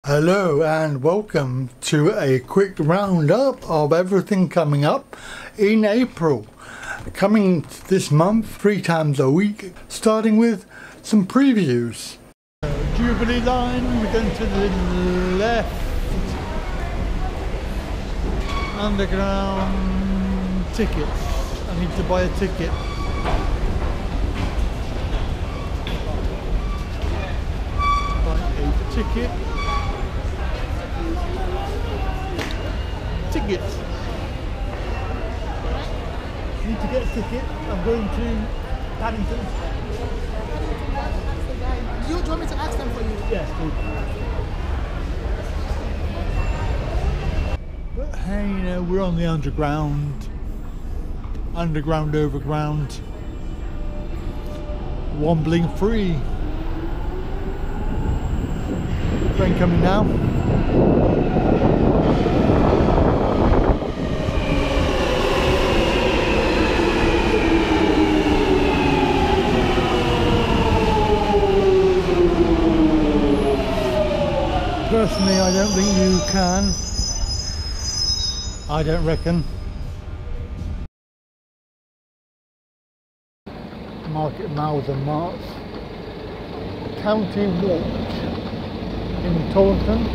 Hello and welcome to a quick roundup of everything coming up in April. Coming this month 3 times a week, starting with some previews. Joby line, we're going to the left. Underground tickets. I need to buy a ticket. Buy a ticket. Tickets. Need to get a ticket. I'm going to Paddington. Do you want me to ask them for you? Yes, please. But hey, you know, we're on the underground, overground, wobbling free. Train coming now. Personally, I don't think you can. I don't reckon. Market Miles and Marts. County Walk in Taunton.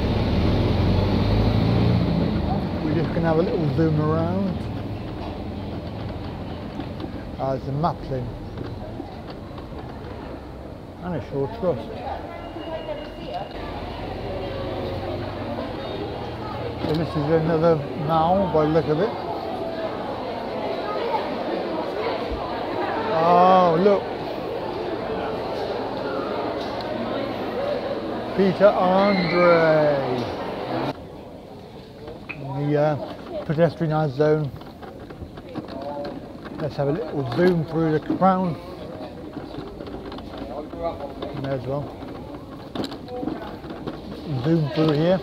We're just going to have a little zoom around. There's a Maplin and a Shore Trust. So this is another now by the look of it. Oh, look. Peter Andre. The pedestrianised zone. Let's have a little zoom through the crown. May as well. Zoom through here.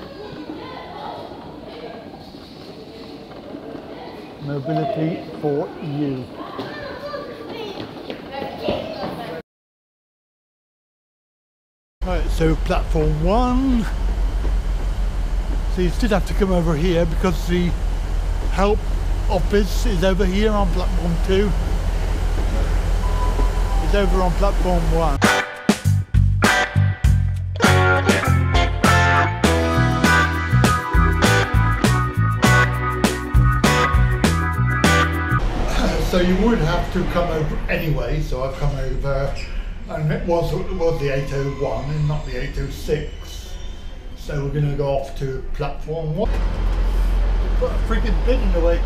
Mobility for you. Right, so platform 1. So you still have to come over here because the help office is over here on platform 2. It's over on platform 1. So you would have to come over anyway, so I've come over, and it was the 801 and not the 806. So we're going to go off to platform 1. Put a freaking bit in the way.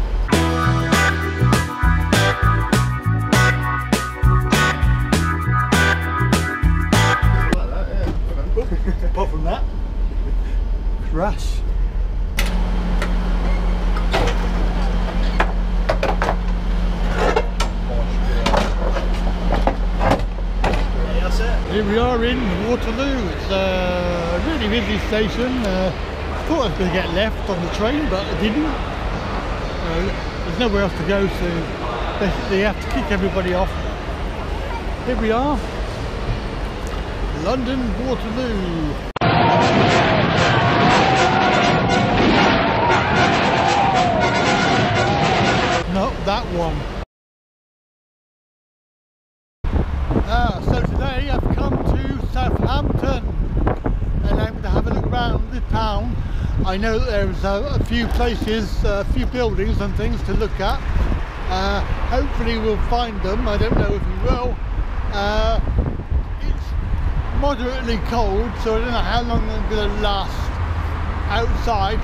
Like that, yeah. Apart from that, crash. Here we are in Waterloo. It's a really busy station. Thought I was going to get left on the train, but I didn't. There's nowhere else to go, so basically you have to kick everybody off. Here we are, London Waterloo. Not that one. So today I've come to Southampton and I'm going to have a look around the town. I know that there's a few places, a few buildings and things to look at. Hopefully we'll find them. I don't know if we will. It's moderately cold, so I don't know how long I'm going to last outside.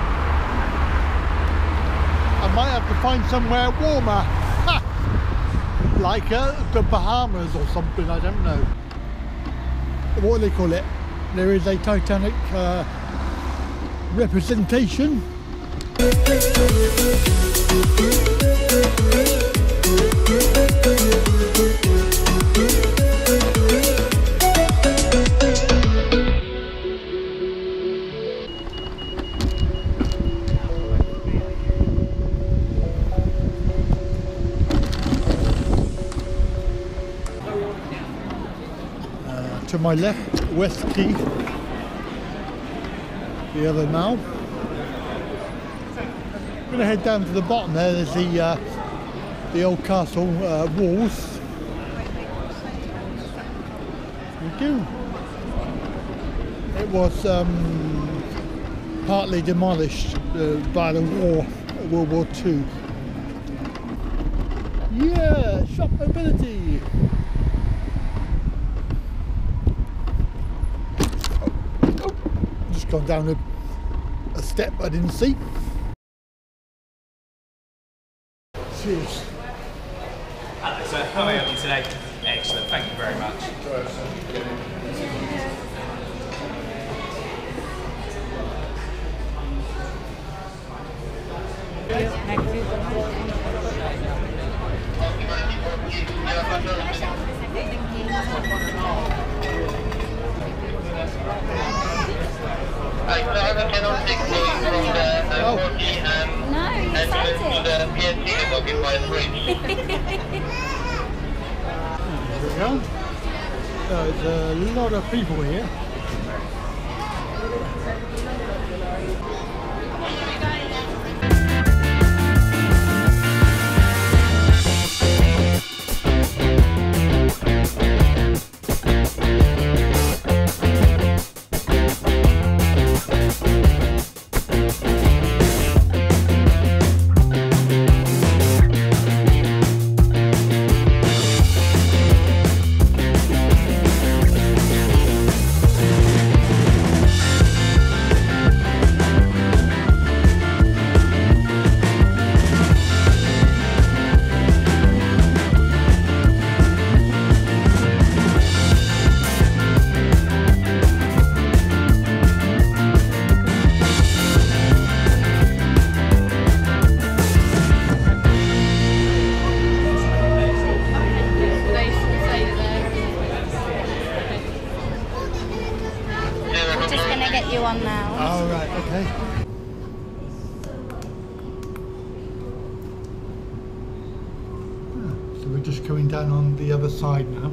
I might have to find somewhere warmer. Like the Bahamas or something, I don't know. What do they call it? There is a Titanic representation. To my left, West Quay. the other now. I'm going to head down to the bottom there. There's the old castle walls. We do. It was partly demolished by the war, World War II. Yeah, shop mobility. Oh, just gone down a step I didn't see. Cheers. Hello sir, how may I help you today? Excellent, thank you very much. I have a Canon 6 going from the 40 and to the PSC looking by 3. There we go. There's a lot of people here. One now. Oh, right, okay. So we're just going down on the other side now.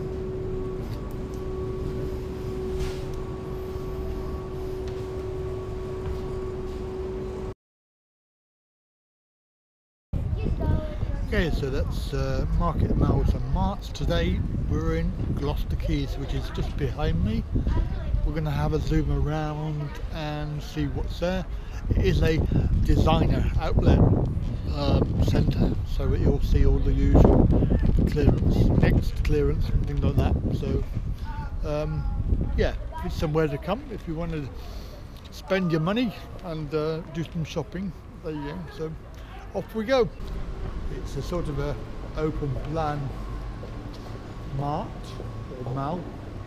Okay, so that's Market Miles and Marts. Today we're in Gloucester Quays, which is just behind me. We're going to have a zoom around and see what's there. It is a designer outlet centre, so you'll see all the usual clearance, next clearance and things like that. So yeah, it's somewhere to come if you want to spend your money and do some shopping. There you go. So off we go. It's a sort of a open plan mart or mall,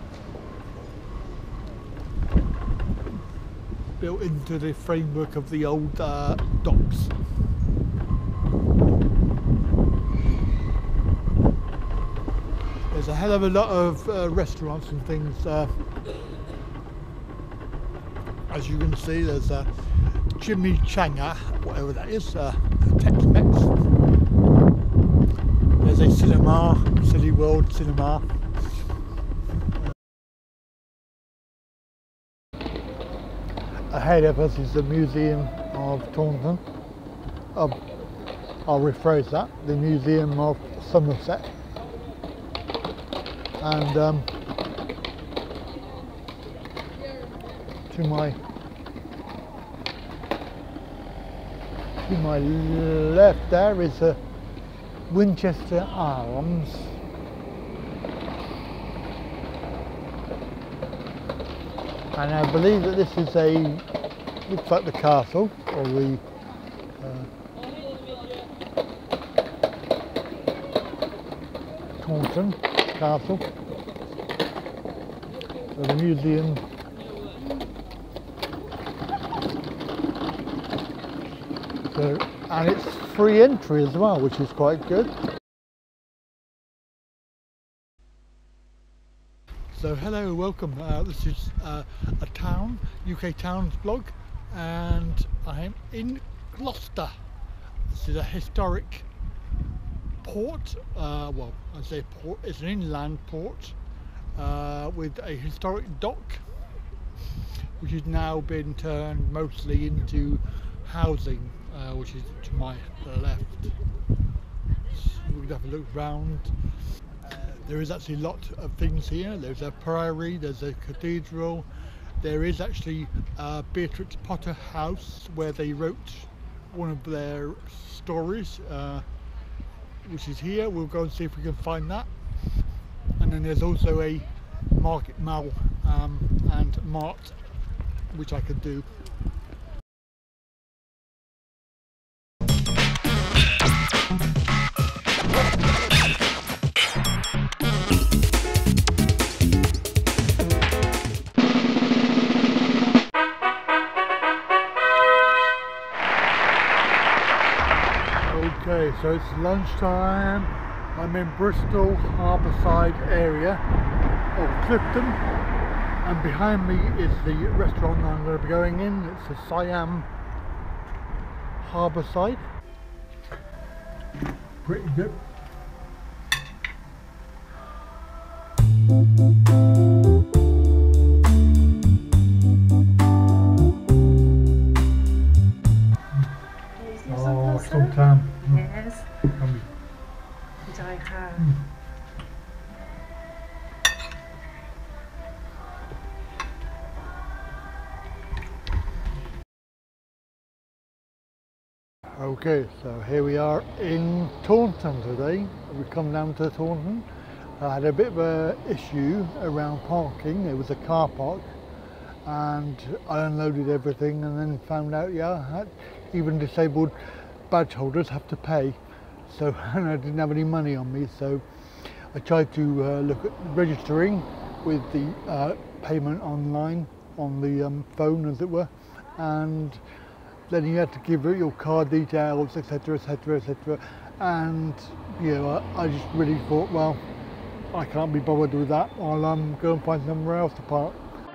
built into the framework of the old docks. There's a hell of a lot of restaurants and things. As you can see, there's a chimichanga, whatever that is, Tex-Mex. There's a cinema, City World Cinema. Ahead of us is the Museum of Taunton. I'll rephrase that, the Museum of Somerset. And to my left there is a Winchester Arms. And I believe that this is looks like the castle, or the Taunton Castle. So the museum. So, and it's free entry as well, which is quite good. So hello, welcome. This is a UK Towns blog, and I'm in Gloucester. This is a historic port. Well, I say port. It's an inland port with a historic dock. which has now been turned mostly into housing, which is to my left. So we can have a look round. There is actually a lot of things here. There's a priory, there's a cathedral, there is actually Beatrix Potter house where they wrote one of their stories, which is here. We'll go and see if we can find that. And then there's also a market mall and mart, which I could do. Okay, so it's lunchtime. I'm in Bristol Harbourside area of Clifton, and behind me is the restaurant I'm going to be going in. It's the Siam Harbourside. Pretty good. Oh, sometime. Yes. Which I have. Okay, so here we are in Taunton today. We've come down to Taunton. I had a bit of an issue around parking. There was a car park and I unloaded everything and then found out, yeah, even disabled badge holders have to pay. So and I didn't have any money on me, so I tried to look at registering with the payment online on the phone, as it were, and then you had to give it your card details, etc, etc, etc, and you know, I just really thought, well, I can't be bothered with that. I'll go and find somewhere else to park.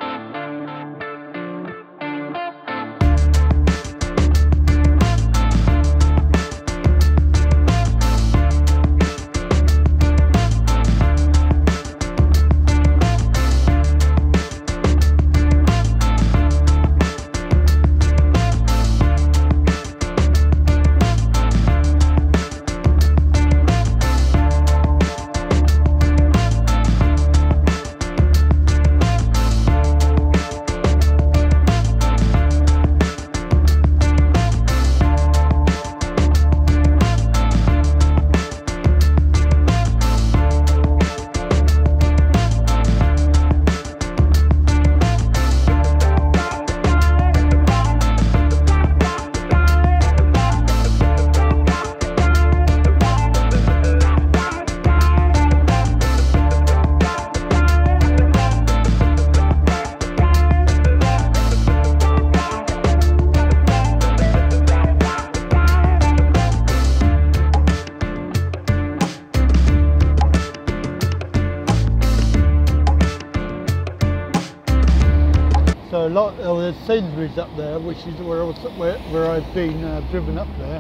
So a lot of the Sainsbury's up there, which is where I've been driven up there.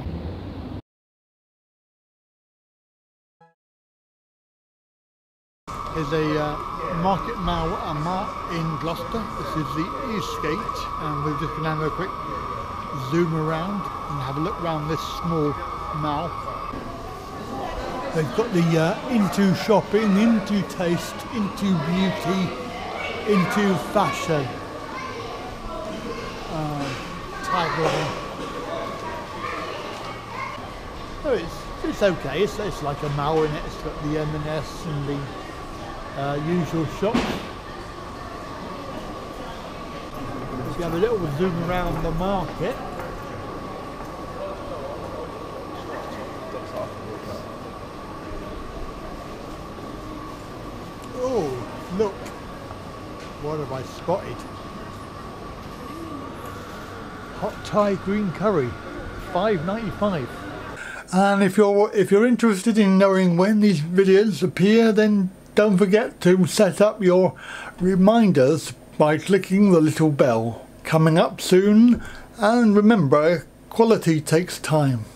There's a market mall in Gloucester. This is the East Gate, and we're just going to have a quick zoom around and have a look around this small mall. They've got the into shopping, into taste, into beauty, into fashion tagline. So it's okay. It's like a mall in it. It's got the M&S and the usual shops. If you have a little zoom around the market. Oh, look! What have I spotted? Hot Thai green curry, $5.95. And if you're interested in knowing when these videos appear, then don't forget to set up your reminders by clicking the little bell. Coming up soon, and remember, quality takes time.